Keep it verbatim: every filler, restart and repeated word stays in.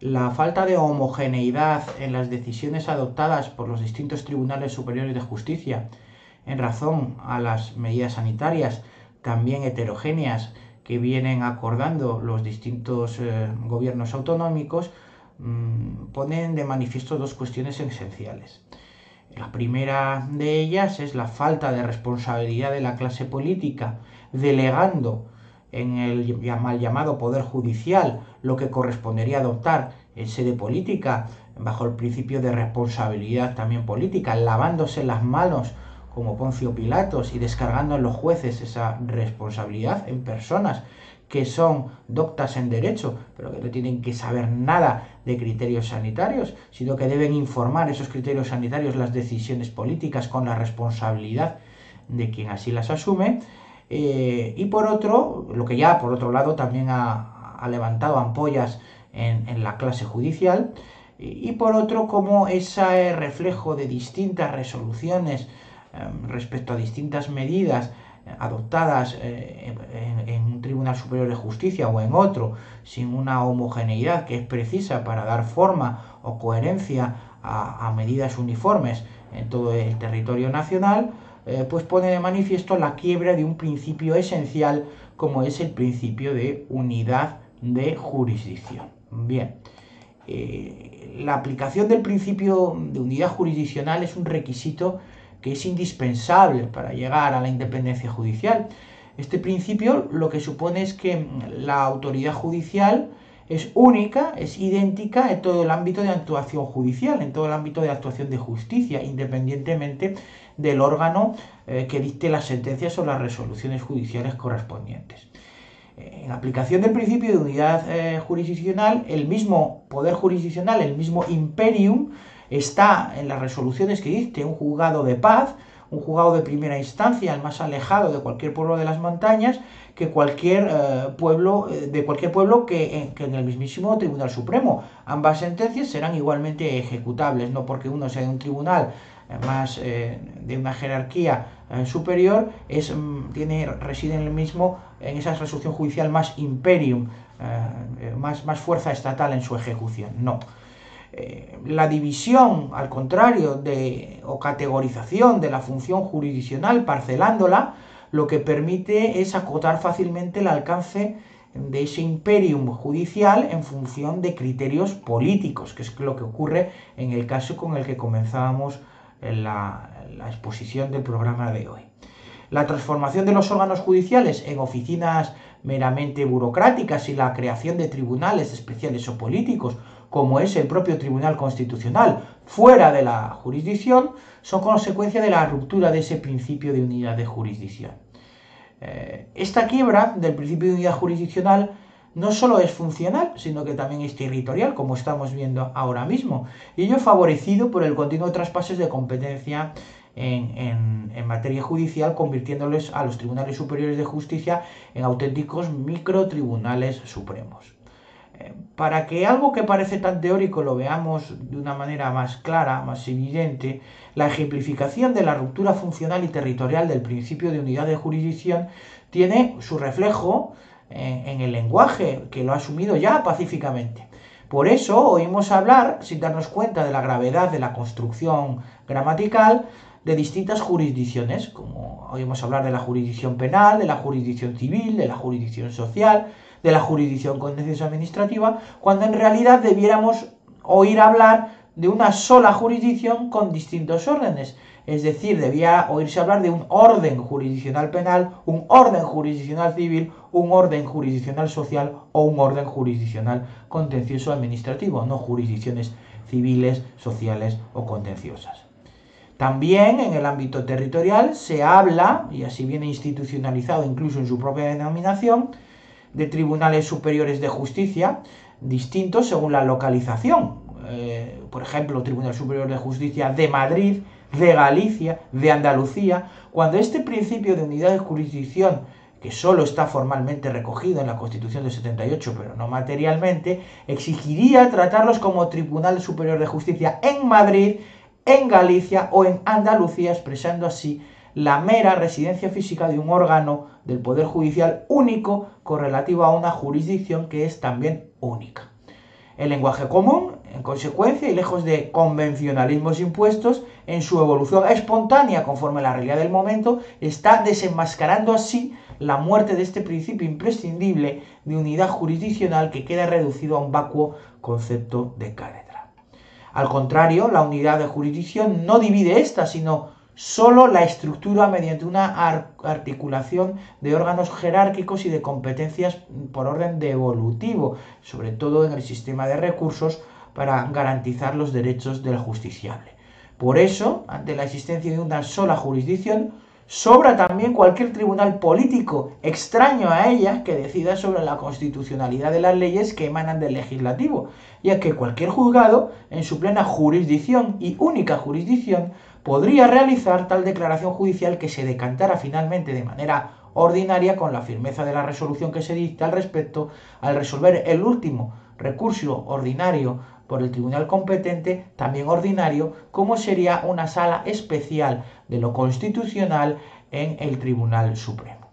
La falta de homogeneidad en las decisiones adoptadas por los distintos tribunales superiores de justicia en razón a las medidas sanitarias también heterogéneas que vienen acordando los distintos eh, gobiernos autonómicos mmm, ponen de manifiesto dos cuestiones esenciales. La primera de ellas es la falta de responsabilidad de la clase política, delegando en el mal llamado Poder Judicial lo que correspondería adoptar en sede política, bajo el principio de responsabilidad también política, lavándose las manos como Poncio Pilatos y descargando en los jueces esa responsabilidad en personas que son doctas en derecho, pero que no tienen que saber nada de criterios sanitarios, sino que deben informar esos criterios sanitarios, las decisiones políticas, con la responsabilidad de quien así las asume. Eh, y por otro, lo que ya por otro lado también ha, ha levantado ampollas en, en la clase judicial, y, y por otro como ese reflejo de distintas resoluciones eh, respecto a distintas medidas adoptadas eh, en, en un tribunal superior de justicia o en otro, sin una homogeneidad que es precisa para dar forma o coherencia a, a medidas uniformes en todo el territorio nacional, eh, pues pone de manifiesto la quiebra de un principio esencial como es el principio de unidad de jurisdicción. Bien, eh, la aplicación del principio de unidad jurisdiccional es un requisito que es indispensable para llegar a la independencia judicial. Este principio lo que supone es que la autoridad judicial es única, es idéntica en todo el ámbito de actuación judicial, en todo el ámbito de actuación de justicia, independientemente del órgano eh, que dicte las sentencias o las resoluciones judiciales correspondientes. En aplicación del principio de unidad eh, jurisdiccional, el mismo poder jurisdiccional, el mismo imperium, está en las resoluciones que dicte un juzgado de paz, un juzgado de primera instancia, el más alejado de cualquier pueblo de las montañas, que cualquier eh, pueblo, de cualquier pueblo que, eh, que en el mismísimo Tribunal Supremo. Ambas sentencias serán igualmente ejecutables, no porque uno sea de un tribunal eh, más eh, de una jerarquía eh, superior, es, tiene, reside en el mismo, en esa resolución judicial más imperium, eh, más, más fuerza estatal en su ejecución. No. Eh, la división, al contrario, de, o categorización de la función jurisdiccional, parcelándola, lo que permite es acotar fácilmente el alcance de ese imperium judicial en función de criterios políticos, que es lo que ocurre en el caso con el que comenzábamos la, la exposición del programa de hoy. La transformación de los órganos judiciales en oficinas meramente burocráticas y la creación de tribunales especiales o políticos, como es el propio Tribunal Constitucional, fuera de la jurisdicción, son consecuencia de la ruptura de ese principio de unidad de jurisdicción. Eh, esta quiebra del principio de unidad jurisdiccional no solo es funcional, sino que también es territorial, como estamos viendo ahora mismo, y ello favorecido por el continuo traspases de competencia en, en, en materia judicial, convirtiéndoles a los tribunales superiores de justicia en auténticos microtribunales supremos. Eh, para que algo que parece tan teórico lo veamos de una manera más clara, más evidente, la ejemplificación de la ruptura funcional y territorial del principio de unidad de jurisdicción tiene su reflejo en, en el lenguaje, que lo ha asumido ya pacíficamente. Por eso oímos hablar, sin darnos cuenta de la gravedad de la construcción gramatical, de distintas jurisdicciones, como oímos hablar de la jurisdicción penal, de la jurisdicción civil, de la jurisdicción social, de la jurisdicción contenciosa administrativa, cuando en realidad debiéramos oír hablar de una sola jurisdicción con distintos órdenes. Es decir, debía oírse hablar de un orden jurisdiccional penal, un orden jurisdiccional civil, un orden jurisdiccional social o un orden jurisdiccional contencioso administrativo, no jurisdicciones civiles, sociales o contenciosas. También en el ámbito territorial se habla, y así viene institucionalizado incluso en su propia denominación, de tribunales superiores de justicia distintos según la localización. Eh, por ejemplo, Tribunal Superior de Justicia de Madrid, de Galicia, de Andalucía, cuando este principio de unidad de jurisdicción, que solo está formalmente recogido en la Constitución del setenta y ocho, pero no materialmente, exigiría tratarlos como Tribunal Superior de Justicia en Madrid, en Galicia o en Andalucía, expresando así la mera residencia física de un órgano del Poder Judicial único correlativo a una jurisdicción que es también única. El lenguaje común, en consecuencia, y lejos de convencionalismos impuestos, en su evolución espontánea conforme a la realidad del momento, está desenmascarando así la muerte de este principio imprescindible de unidad jurisdiccional que queda reducido a un vacuo concepto de cátedra. Al contrario, la unidad de jurisdicción no divide esta, sino solo la estructura mediante una articulación de órganos jerárquicos y de competencias por orden devolutivo, sobre todo en el sistema de recursos para garantizar los derechos del justiciable. Por eso, ante la existencia de una sola jurisdicción, sobra también cualquier tribunal político extraño a ella que decida sobre la constitucionalidad de las leyes que emanan del legislativo, ya que cualquier juzgado, en su plena jurisdicción y única jurisdicción, podría realizar tal declaración judicial que se decantara finalmente de manera ordinaria con la firmeza de la resolución que se dicta al respecto al resolver el último recurso ordinario por el tribunal competente, también ordinario, como sería una sala especial de lo constitucional en el Tribunal Supremo.